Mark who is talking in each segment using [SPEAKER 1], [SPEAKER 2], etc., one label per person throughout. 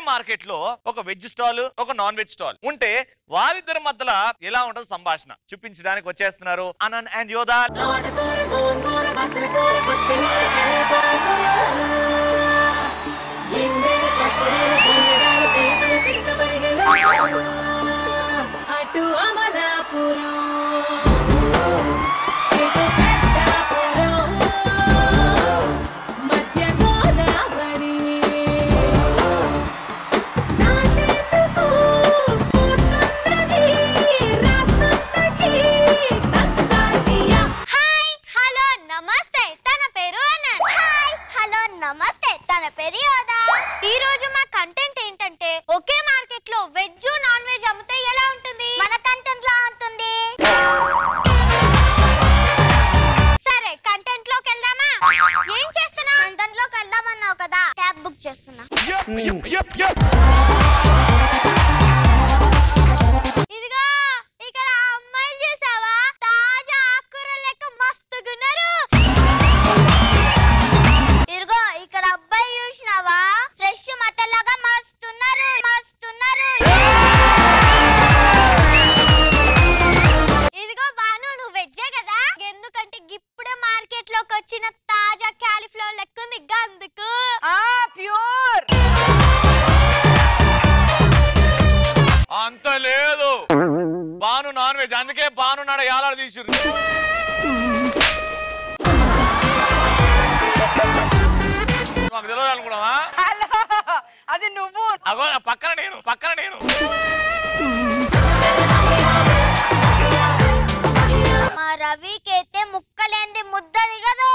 [SPEAKER 1] Market లో ఒక veg stall ఒక నాన్ వెజ్ స్టాల్ ఉంటే వారిద్దరి మధ్యలో ఎలా ఉంటది సంభాషణ చూపించడానికి వచ్చేస్తున్నారు అనంత్ అండ్ యోధా.
[SPEAKER 2] నమస్తే, తన పేరు యోధా. ఈ రోజు మా కంటెంట్ ఏంటంటే ఒకే మార్కెట్ లో వెజ్ నాన్ వెజ్ అమ్మితే ఎలా ఉంటుంది? మన కంటెంట్ లా ఉంటుంది. సరే కంటెంట్ లోకి వెళ్దామా? ఏం చేస్తున్నా? కంటెంట్ లోకి వెళ్దామన్నావు కదా, క్యాబ్ బుక్ చేస్తున్నా. ఇదిగో ఇక్కడ అమ్మాయిలు చూసావా? తాజా ఆకుకూరలు లెక్క మస్తుగున్నారు. ఇదిగో ఇక్కడ అబ్బాయి చూసినావా? ఫ్రెష్ మటన్ లాగా మస్తున్నారు. ఇదిగో బాను, నువ్వు వెజ్జే కదా? ఎందుకంటే ఇప్పుడే మార్కెట్ లోకి వచ్చిన తాజా క్యాలీఫ్లవర్ లెక్క ఉంది గందుకు.
[SPEAKER 3] ప్యూర్
[SPEAKER 1] అంత లేదు, బాను నాన్ వెజ్, అందుకే బాను నాడ యాలాడ తీసురు. మాకు తెలియదు అనుకున్నావా?
[SPEAKER 3] అది నువ్వు.
[SPEAKER 1] అగో పక్కన నేను.
[SPEAKER 2] మా రవికైతే ముక్కలేంది ముద్దది కదా.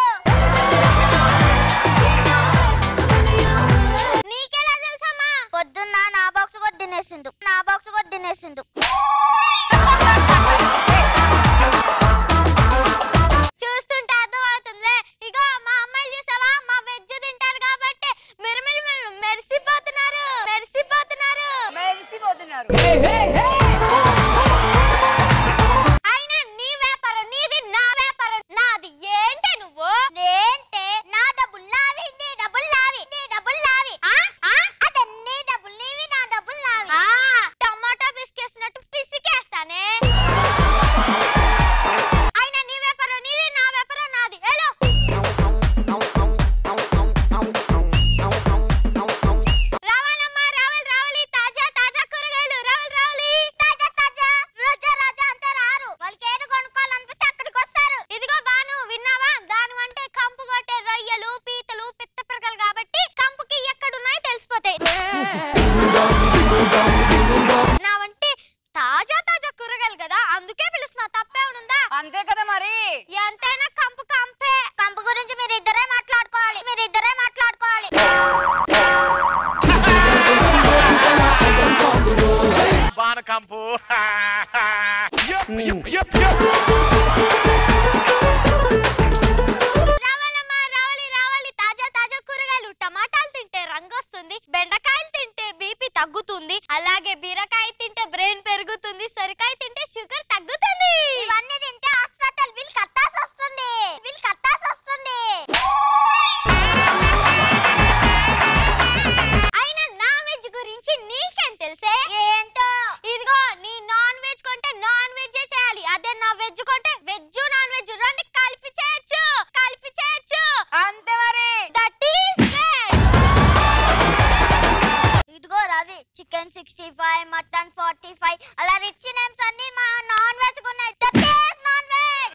[SPEAKER 2] నీకెలా తెలుసమ్మా? పొద్దున్న నా బాక్స్ కూడా తినేసిండు. చూస్తుంటే అర్థం అవుతుందిలే. ఇగో మా అమ్మాయిలు చూసావా? మా వెజ్ తింటారు కాబట్టి మెరిసిపోతున్నారు. అయినా నీ వ్యాపారం నీది, నా వ్యాపారం నాది. ఏంటే నువ్వు? ఏంటే నా డబ్బులు నావి, నీ డబ్బులు నావి. అదే నీ డబ్బులు నీవి, నా డబ్బులు నావి. టమాటా పిసికేసినట్టు పిసికేస్తానే. అయినా నీ వ్యాపారం నీది, నా వ్యాపారం నాది. హలో రావాలమ్మా, రావాలి. తాజా కూరగాయలు రావాలి. తాజా రోజా అంతా రారు. వాళ్ళకి ఏది కొనుక్కోవాలనిపిస్తే అక్కడికి వస్తారు. ఇదిగో బాను, విన్నావా? దాని అంటే కంపు కొట్టే రొయ్యలు, పీతలు, పిత్త పిరకలు కాబట్టి కంపుకి ఎక్కడున్నాయో తెలిసిపోతాయి. నా అంటే తాజా కూరగాయలు కదా, అందుకే పిలుస్తున్నా. తప్పేమనుందా?
[SPEAKER 3] అంతే కదా మరి.
[SPEAKER 2] ఎంతైనా కంపు కంపే. కంపు గురించి మీరిద్దరే మాట్లాడుకోవాలి.
[SPEAKER 1] బాను కంపు.
[SPEAKER 2] రావాలమ్మా, రావాలి. తాజా కూరగాయలు. టమాటాలు తింటే రంగు వస్తుంది, బెండకాయలు తింటే బీపీ తగ్గుతుంది, అలాగే బీరకాయ తింటే బ్రెయిన్ పెరుగుతుంది, సొరకాయ తింటే షుగర్ తగ్గుతుంది. ఇవన్నీ తింటే హాస్పిటల్ బిల్ కట్టాల్సి వస్తుంది. అయినా నా వెజ్ గురించి నీకేం తెలుసే? ఏంటో. ఇదిగో నీ నాన్ వెజ్ కొంటే నాన్ వెజ్ చేయాలి, అదే నా వెజ్ కొంటే వెజ్ నాన్ వెజ్ రెండు కలిపి చేయొచ్చు.
[SPEAKER 3] అంతే మరి.
[SPEAKER 2] That is veg. ఇదిగో రవి, చికెన్ 65, మటన్ 45 అలా రిచ్ నేమ్స్ అన్ని మా నాన్ వెజ్ ఉన్నాయి. That is non veg.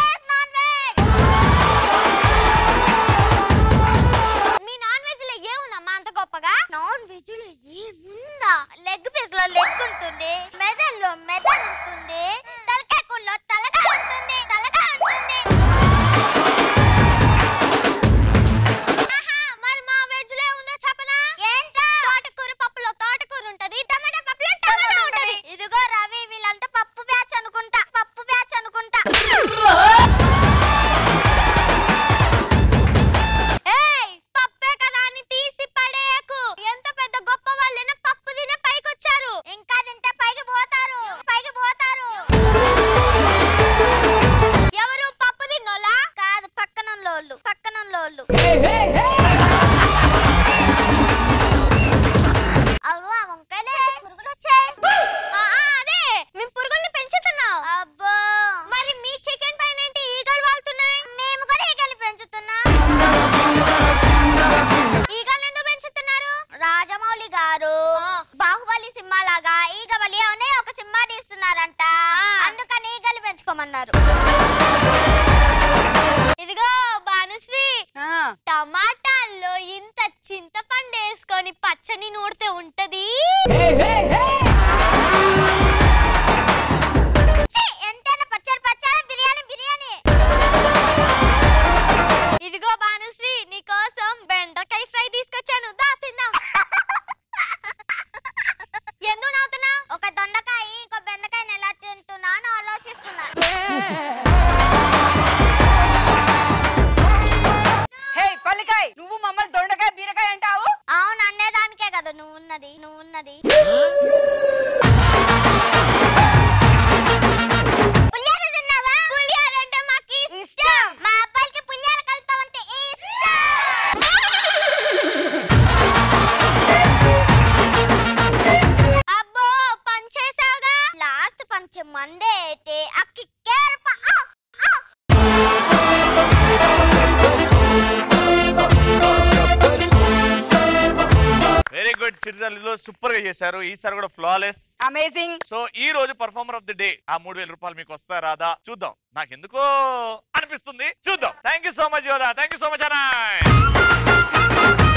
[SPEAKER 2] మీ నాన్ వెజ్ లో ఏముందమ్మా అంత గొప్పగా? నాన్ వెజ్ లో ఏముందా? లెగ్ పీస్ లో లెగ్ ఉంటుంది, మెదడులో మెదడు ఉంటుంది, తలకాయ కూరలో తలకాయ ఉంటుంది. మరి మా వెజ్ లో ఉందో చెప్పనా? ఏంటో? తోటకూర పప్పులో తోటకూర ఉంటది, టమాటా పప్పులో టమాటా ఉంటది. ఇదిగో రవి, వీళ్ళంతా పప్పు బ్యాచ్ అనుకుంటా. ఏయ్, పప్పే కదా అని తీసి పడేయకు. ఎంత పెద్ద గొప్ప వాళ్ళైనా పప్పు తినే పైకొచ్చారు. ఇంకా తింటే పైకి పోతారు. ఎవరు పప్పు తిన్నోలా? కాదు, పక్కనోళ్ళు. ఎంతైనా పచ్చడి పచ్చడి బిర్యానీ బిర్యానీ. ఇదిగో భానుశ్రీ నీకోసం బెండకాయ ఫ్రై తీసుకొచ్చాను, దా తిందాం. ఎందుకు నవ్వుతున్నా? ఒక దొండకాయ ఇంకో బెండకాయని ఎలా తింటున్నా అని ఆలోచిస్తున్నా.
[SPEAKER 3] హే పల్లికాయ, నువ్వు మమ్మల్ని దొండకాయ బీరకాయ అంటావు?
[SPEAKER 2] అవును, అన్నేదానికే కదా నువ్వున్నది. పులిహోర తిన్నావా? పులిహోర అంటే మాకు ఇష్టం. మా అబ్బాయికి పులిహోర కలుపుతామంటే ఇష్టం. అబ్బో పంచేసావుగా. లాస్ట్ పంచ్ మండే అయితే అక్కి కేరప.
[SPEAKER 1] వెరీ గుడ్ చిరుతల్లిలో సూపర్ గా చేశారు. ఈసారి కూడా ఫ్లాలెస్,
[SPEAKER 3] అమేజింగ్.
[SPEAKER 1] సో ఈ రోజు పర్ఫార్మర్ ఆఫ్ ది డే. ఆ 3000 రూపాయలు మీకు వస్తా రాదా చూద్దాం. నాకు ఎందుకో అనిపిస్తుంది, చూద్దాం. Thank you so much Yodha, thank you so much annoy.